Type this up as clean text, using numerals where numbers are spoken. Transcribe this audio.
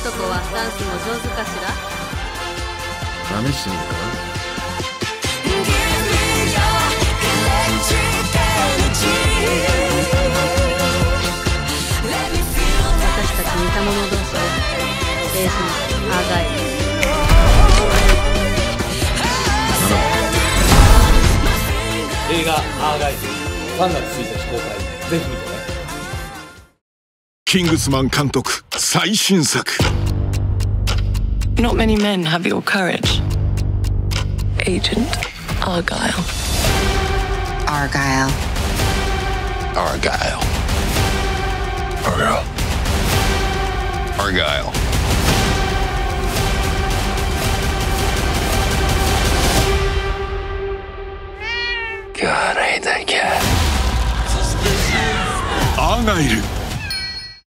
男はダンスも上手かしら。 試してみるかな。 私たち似た者同士でエージェントアーガイル。 映画アーガイル3月1日公開、ぜひ見てね。 キングスマン監督最新作。 Not many men have your courage. Agent Argylle. Argylle. Argylle. Argylle. Argylle. God, I hate that cat. アーガイル